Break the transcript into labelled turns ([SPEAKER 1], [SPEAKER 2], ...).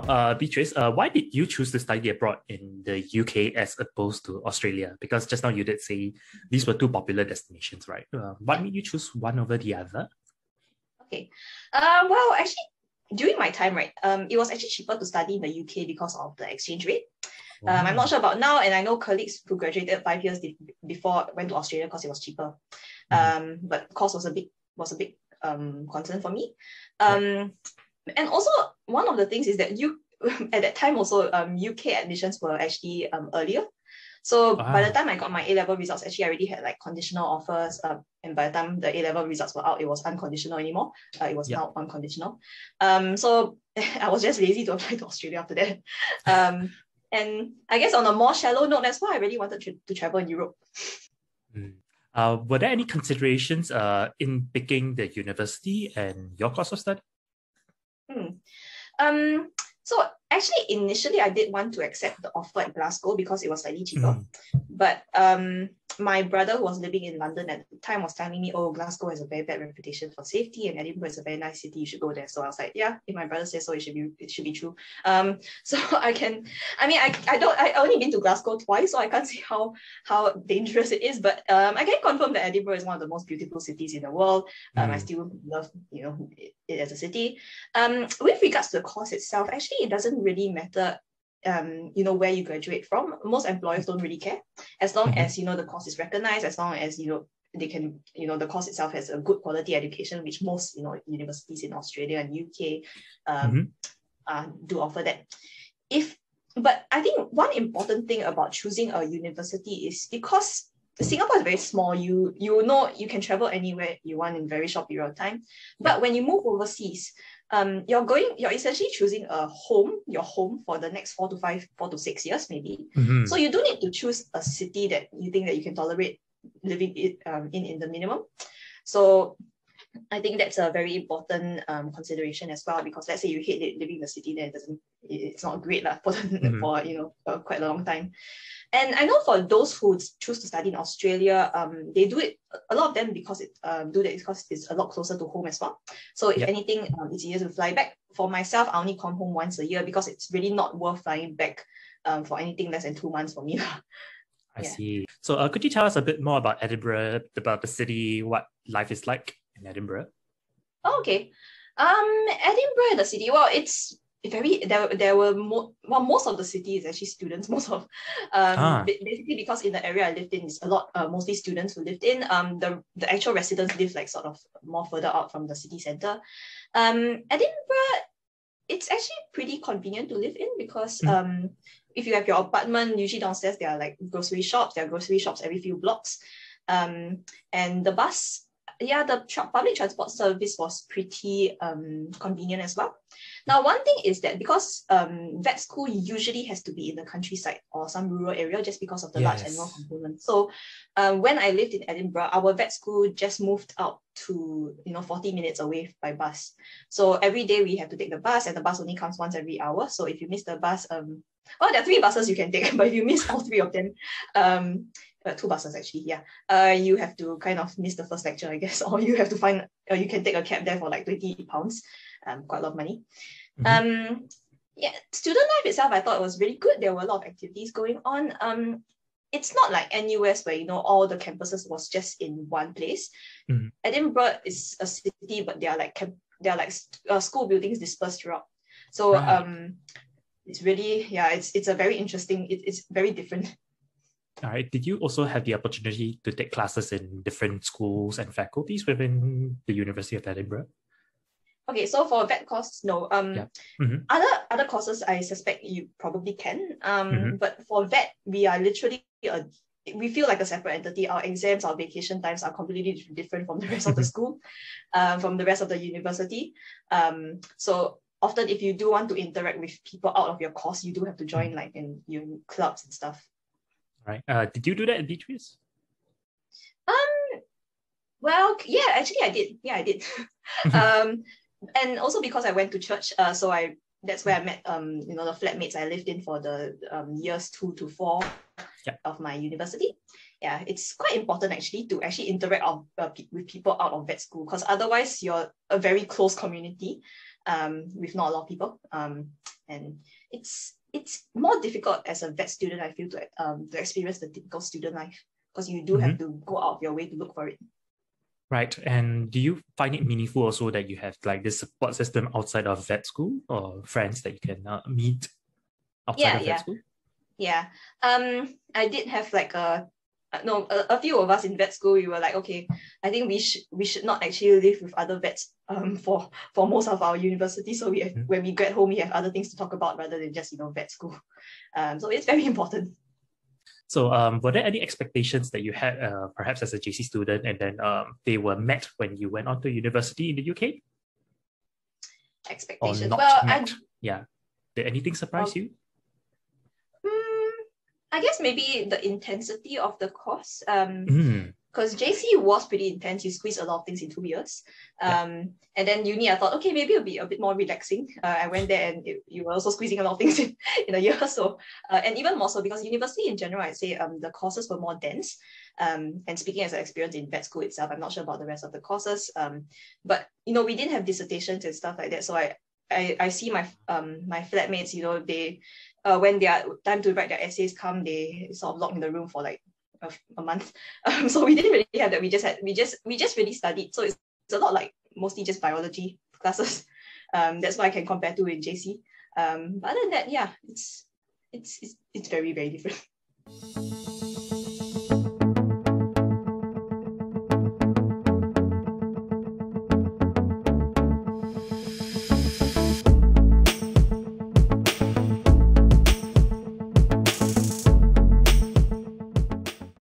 [SPEAKER 1] Beatrice, why did you choose to study abroad in the UK as opposed to Australia? Because just now you did say these were two popular destinations, right? Why made you choose one over the other?
[SPEAKER 2] Okay. Well, actually, during my time, right, it was actually cheaper to study in the UK because of the exchange rate. I'm not sure about now, and I know colleagues who graduated 5 years before went to Australia because it was cheaper. But cost was a big concern for me. And also one of the things is that at that time also UK admissions were actually earlier. So by the time I got my A-level results, actually I already had like conditional offers. And by the time the A-level results were out, it was unconditional anymore. It was now unconditional. So I was just lazy to apply to Australia after that. And I guess on a more shallow note, that's why I really wanted to travel in Europe.
[SPEAKER 1] Were there any considerations in picking the university and your course of study?
[SPEAKER 2] So actually, initially, I did want to accept the offer at Glasgow because it was slightly cheaper. But my brother, who was living in London at the time, was telling me, oh, Glasgow has a very bad reputation for safety and Edinburgh is a very nice city, you should go there. So I was like, yeah, if my brother says so, it should be true. So I only been to Glasgow twice, so I can't see how dangerous it is. But I can confirm that Edinburgh is one of the most beautiful cities in the world. I still love, it as a city. With regards to the course itself, actually, it doesn't really matter where you graduate from. Most employers don't really care as long as the course is recognized, as long as they can the course itself has a good quality education, which most universities in Australia and UK do offer that. But I think one important thing about choosing a university is because Singapore is very small. You can travel anywhere you want in a very short period of time. But when you move overseas, you're essentially choosing your home for the next 4 to 6 years, maybe. So you do need to choose a city that you think that you can tolerate living in the minimum. So I think that's a very important consideration as well, because let's say you hate living in the city, then it's not great for quite a long time. And I know for those who choose to study in Australia, they do it, a lot of them, because it's a lot closer to home as well. So if anything, it's easier to fly back. For myself, I only come home once a year because it's really not worth flying back for anything less than 2 months for me.
[SPEAKER 1] I see. So could you tell us a bit more about Edinburgh, about the city, what life is like in Edinburgh?
[SPEAKER 2] Okay. Edinburgh, the city, well, it's most of the city is actually students. Basically because in the area I lived in is a lot mostly students who lived in. The actual residents live like sort of more further out from the city center. Edinburgh, it's actually pretty convenient to live in because if you have your apartment, usually downstairs there are like grocery shops. There are grocery shops every few blocks, and the bus. The public transport service was pretty convenient as well. Now, one thing is that because vet school usually has to be in the countryside or some rural area just because of the large animal component. So when I lived in Edinburgh, our vet school just moved out to 40 minutes away by bus. So every day we have to take the bus, and the bus only comes once every hour. So if you miss the bus, there are 3 buses you can take, but if you miss all 3 of them, 2 buses actually, you have to kind of miss the first lecture, I guess, or you have to you can take a cab there for like £20, quite a lot of money. Student life itself, I thought it was really good. There were a lot of activities going on. It's not like NUS where all the campuses was just in one place. Edinburgh is a city, but there are like school buildings dispersed throughout. So it's really it's a very interesting. It's very different.
[SPEAKER 1] All right. Did you also have the opportunity to take classes in different schools and faculties within the University of Edinburgh?
[SPEAKER 2] Okay, so for vet courses, no. Other courses, I suspect you probably can. But for vet, we are literally we feel like a separate entity. Our exams, our vacation times are completely different from the rest of the school, from the rest of the university. So often, if you do want to interact with people out of your course, you do have to join like in clubs and stuff.
[SPEAKER 1] Right. Did you do that in Beatrice?
[SPEAKER 2] Well, yeah, actually I did. Yeah, I did. And also because I went to church, so that's where I met the flatmates I lived in for the years 2 to 4 of my university. Yeah, it's quite important actually to interact with people out of vet school, because otherwise you're a very close community. with not a lot of people. And it's more difficult as a vet student, I feel, to experience the typical student life, because you do have to go out of your way to look for it.
[SPEAKER 1] Right. And do you find it meaningful also that you have like this support system outside of vet school, or friends that you can meet outside of vet school?
[SPEAKER 2] Yeah. I did have like a few of us in vet school. We were like, okay, I think we should not actually live with other vets for most of our university. So when we get home, we have other things to talk about rather than just vet school. So it's very important.
[SPEAKER 1] So were there any expectations that you had perhaps as a JC student, and then they were met when you went on to university in the UK?
[SPEAKER 2] Expectations?
[SPEAKER 1] Or not met? Yeah. Did anything surprise you?
[SPEAKER 2] I guess maybe the intensity of the course. Because JC was pretty intense. You squeeze a lot of things in 2 years. And then uni, I thought, okay, maybe it'll be a bit more relaxing. I went there and you were also squeezing a lot of things in a year. So, and even more so because university in general, I'd say the courses were more dense. And speaking as an experience in vet school itself, I'm not sure about the rest of the courses. But, we didn't have dissertations and stuff like that. So I see my flatmates, they, when their time to write their essays come, they sort of lock in the room for like a month. So we didn't really have that. We just really studied. So it's a lot like mostly just biology classes. That's what I can compare to in JC. But other than that, yeah, it's very, very different.